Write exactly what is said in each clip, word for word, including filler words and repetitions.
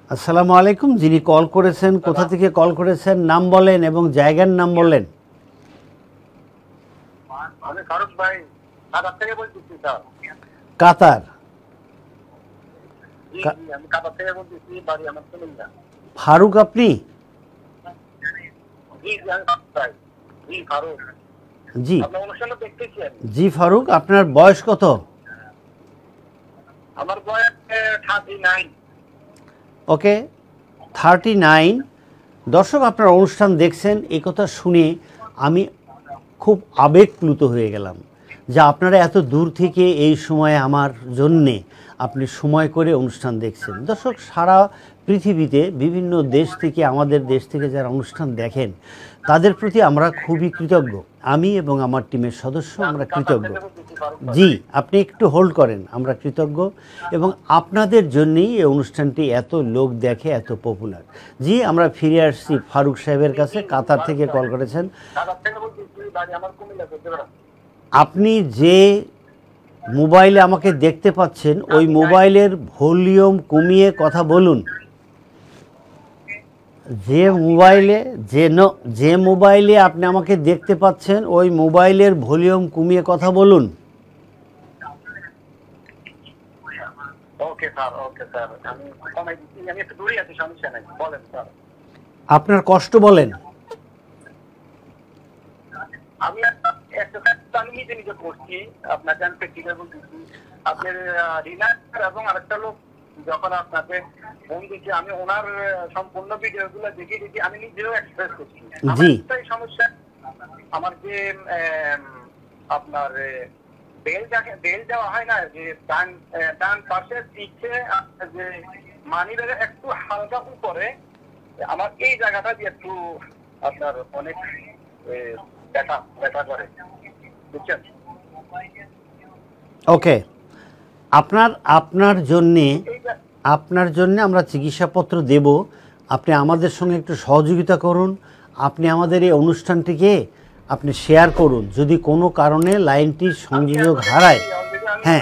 আসসালামু আলাইকুম। যিনি কল করেছেন কোথা থেকে কল করেছেন নাম বলেন এবং জায়গার নাম বলেন। আমি ফারুক ভাই কাতার থেকে বলছি স্যার। কাতার? জি জি আমি কাতার থেকে বলছি, বাড়ি আমার কুমিল্লা। ফারুক আপনি? জি জি আমি ভাই। জি ফারুক। জি আপনার অনুষ্ঠানটা দেখতেছি আমি। জি ফারুক, আপনার বয়স কত? আমার বয়স thirty nine. Okay, thirty nine. দর্শক, আপনার অনুষ্ঠান দেখছেন, এই কথা শুনে আমি খুব আবেগপ্লুত হয়ে গেলাম যে আপনারা এত দূর থেকে এই সময়ে আমার জন্যে আপনি সময় করে অনুষ্ঠান দেখছেন। দর্শক, সারা পৃথিবীতে বিভিন্ন দেশ থেকে, আমাদের দেশ থেকে যারা অনুষ্ঠান দেখেন তাদের প্রতি আমরা খুবই কৃতজ্ঞ। আমি এবং আমার টিমের সদস্য আমরা কৃতজ্ঞ। জি, আপনি একটু হোল্ড করেন, আমরা কৃতজ্ঞ এবং আপনাদের জন্যই এই অনুষ্ঠানটি এত লোক দেখে, এত পপুলার। জি, আমরা ফিরে আসছি ফারুক সাহেবের কাছে। কাতার থেকে কল করেছেন। আপনি যে মোবাইলে আমাকে দেখতে পাচ্ছেন ওই মোবাইলের ভলিউম কমিয়ে কথা বলুন। যে মোবাইলে যে যে মোবাইলে আপনি আমাকে দেখতে পাচ্ছেন ওই মোবাইলের ভলিউম কমিয়ে কথা বলুন। ওকে স্যার, ওকে স্যার, আমি কমাই দিচ্ছি। আমি একটু দূরে আছি, সমস্যা নাই, বলেন স্যার। আপনার কষ্ট বলেন। আমি একটা আমি নিজে নিজে করছি, আপনাকে আমি প্র্যাকটিক্যাল বলতেছি। আপনার রিনা এবং আরেকটা লোক যখন আপনাকে ফোন দিচ্ছি, আমি ওনার সম্পূর্ণ ভিডিওগুলো দেখে দেখি আমি নিজেও এক্সপ্রেস করছি। জি, একটাই সমস্যা, আমার যে আপনার বেল বেল দেওয়া হয় না, যে ডান ডান পাশের দিকে যে মানি ব্যাগের একটু হালকা উপরে আমার এই জায়গাটা দিয়ে একটু আপনার অনেক ব্যথা ব্যথা করে, বুঝছেন? ওকে, আপনার আপনার জন্যে আপনার জন্যে আমরা চিকিৎসাপত্র দেব। আপনি আমাদের সঙ্গে একটু সহযোগিতা করুন। আপনি আমাদের এই অনুষ্ঠানটিকে আপনি শেয়ার করুন। যদি কোনো কারণে লাইনটির সংযোগ হারায়, হ্যাঁ,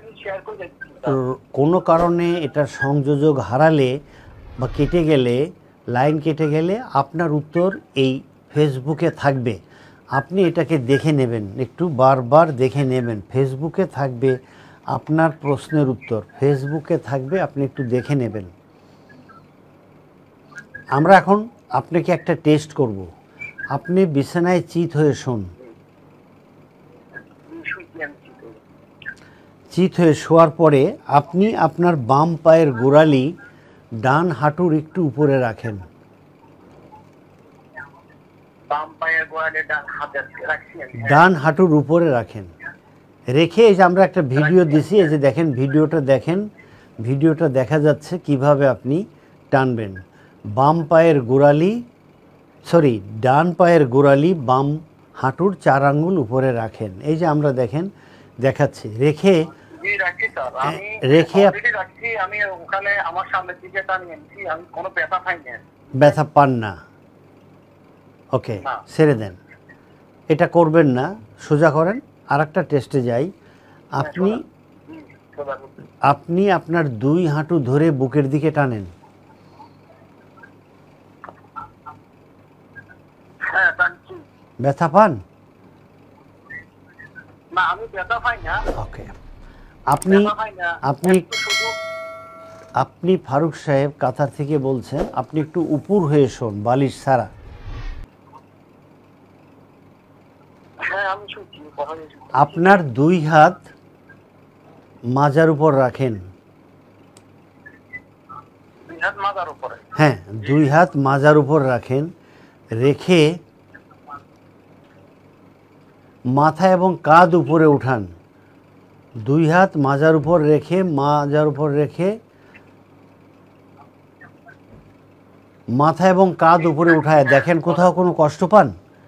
কোনো কারণে এটার সংযোগ হারালে বা কেটে গেলে, লাইন কেটে গেলে আপনার উত্তর এই ফেসবুকে থাকবে। আপনি এটাকে দেখে নেবেন, একটু বারবার দেখে নেবেন। ফেসবুকে থাকবে আপনার প্রশ্নের উত্তর, ফেসবুকে থাকবে, আপনি একটু দেখে নেবেন। আমরা এখন আপনাকে একটা টেস্ট করব। আপনি বিছানায় চিত হয়ে শোন। চিত হয়ে শোয়ার পরে আপনি আপনার বাম পায়ের গোড়ালি ডান হাঁটুর একটু উপরে রাখেন। ডান হাঁটুর উপরে রাখেন, রেখে এই যে আমরা একটা ভিডিও দিছি, এই যে দেখেন, ভিডিওটা দেখেন, ভিডিওটা দেখা যাচ্ছে কিভাবে আপনি টানবেন। বাম পায়ের গোড়ালি, সরি ডান পায়ের গোড়ালি বাম হাঁটুর চার আঙ্গুল উপরে রাখেন। এই যে আমরা দেখেন দেখাচ্ছি, রেখে রেখে আমি ওখানে আমার সামনের দিকে টানিয়ে নিচ্ছি, আমি কোনো ব্যথা পাই না। ব্যথা পান না? ওকে, ছেড়ে দেন, এটা করবেন না, সোজা করেন। আর একটা টেস্টে যাই। আপনি আপনি আপনার দুই হাঁটু ধরে বুকের দিকে টানেন। ব্যথা পান? না, আমি ব্যথা পাই না। ওকে, আপনি আপনি আপনি ফারুক সাহেব কাতার থেকে বলছেন, আপনি একটু উপর হয়ে শোন, বালিশ ছাড়া। আপনার দুই হাত মাজার উপর রাখেন। হ্যাঁ, দুই হাত মাজার উপর রাখেন, রেখে মাথা এবং কাঁধ উপরে উঠান। দুই হাত মাজার উপর রেখে মাজার উপর রেখে মাথা এবং কাঁধ উপরে উঠায় দেখেন কোথাও কোনো কষ্ট পান?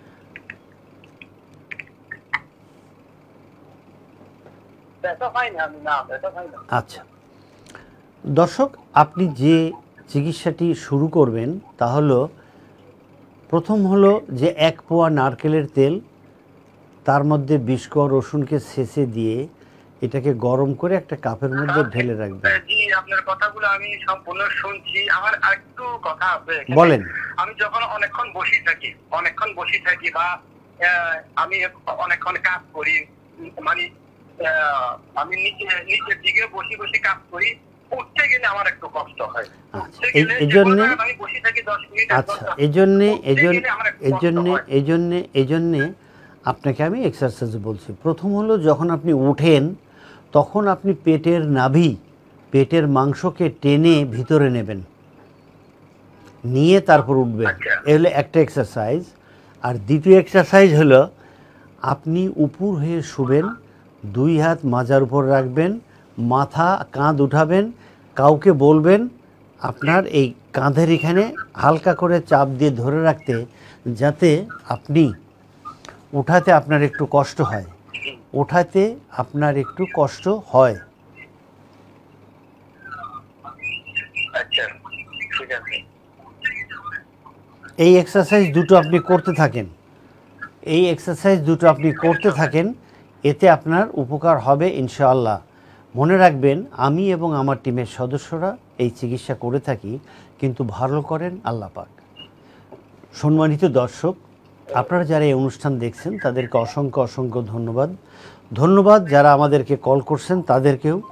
আচ্ছা দর্শক, আপনি যে চিকিৎসাটি শুরু করবেন তা হলো, প্রথম হলো যে এক পোয়া নারকেলের তেল, তার মধ্যে বিশ কোয়া রসুনকে ছেঁচে দিয়ে এটাকে গরম করে একটা কাপের মধ্যে ঢেলে রাখবেন। জি, আপনার কথাগুলো আমি সম্পূর্ণ শুনছি। আমার আরেকটু কথা আছে। বলেন। আমি যখন অনেকক্ষণ বসে থাকি অনেকক্ষণ বসে থাকি বা আমি অনেকক্ষণ কাজ করি, মানে আমি নিচে নিচের দিকে বসে বসে কাজ করি, উঠতে গেলে আমার একটু কষ্ট হয়। এই জন্য আচ্ছা এই জন্যে এই জন্য এই জন্যে এই জন্যে এই জন্যে আপনাকে আমি এক্সারসাইজ বলছি। প্রথম হলো যখন আপনি উঠেন তখন আপনি পেটের নাভি, পেটের মাংসকে টেনে ভিতরে নেবেন, নিয়ে তারপর উঠবেন। এ হলো একটা এক্সারসাইজ। আর দ্বিতীয় এক্সারসাইজ হলো আপনি উপর হয়ে শুবেন, দুই হাত মাজার উপর রাখবেন, মাথা কাঁধ উঠাবেন, কাউকে বলবেন আপনার এই কাঁধের এখানে হালকা করে চাপ দিয়ে ধরে রাখতে, যাতে আপনি উঠাতে আপনার একটু কষ্ট হয়, ওঠাতে আপনার একটু কষ্ট হয়। এই এক্সারসাইজ দুটো আপনি করতে থাকেন, এই এক্সারসাইজ দুটো আপনি করতে থাকেন, এতে আপনার উপকার হবে ইনশাআল্লাহ। মনে রাখবেন, আমি এবং আমার টিমের সদস্যরা এই চিকিৎসা করে থাকি, কিন্তু ভালো করেন আল্লাহ পাক। সম্মানিত দর্শক, আপনারা যারা এই অনুষ্ঠান দেখছেন তাদেরকে অসংখ্য অসংখ্য ধন্যবাদ। ধন্যবাদ যারা আমাদেরকে কল করছেন তাদেরকেও